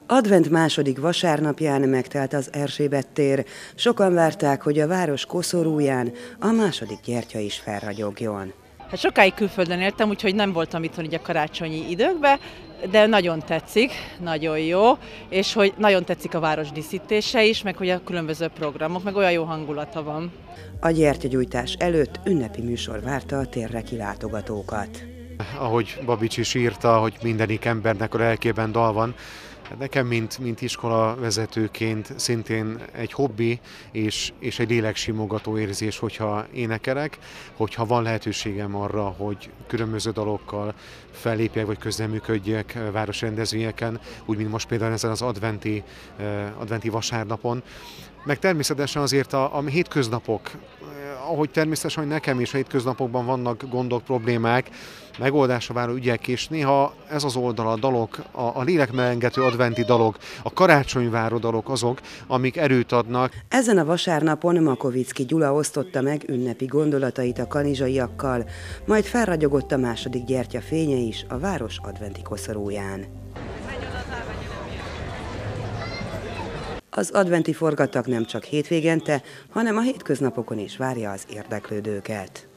Advent második vasárnapján megtelt az Erzsébet tér. Sokan várták, hogy a város koszorúján a második gyertya is felragyogjon. Hát sokáig külföldön éltem, úgyhogy nem voltam itthon így a karácsonyi időkben, de nagyon tetszik, nagyon jó, és hogy nagyon tetszik a város díszítése is, meg hogy a különböző programok, meg olyan jó hangulata van. A gyertyagyújtás előtt ünnepi műsor várta a térre kilátogatókat. Ahogy Babics is írta, hogy mindenik embernek a lelkében dal van, nekem, mint iskola vezetőként szintén egy hobbi és egy léleksimogató érzés, hogyha énekelek, hogyha van lehetőségem arra, hogy különböző dalokkal fellépjek vagy közreműködjek városrendezvényeken, úgy, mint most például ezen az adventi vasárnapon. Meg természetesen azért a hétköznapok, ahogy természetesen nekem is a hétköznapokban vannak gondok, problémák, megoldásra váró ügyek, és néha ez az oldal, a dalok, a lélekmelengető adventi dalok, a karácsonyváró dalok azok, amik erőt adnak. Ezen a vasárnapon Makovicki Gyula osztotta meg ünnepi gondolatait a kanizsaiakkal, majd felragyogott a második gyertya fénye is a város adventi koszorúján. Az adventi forgatag nem csak hétvégente, hanem a hétköznapokon is várja az érdeklődőket.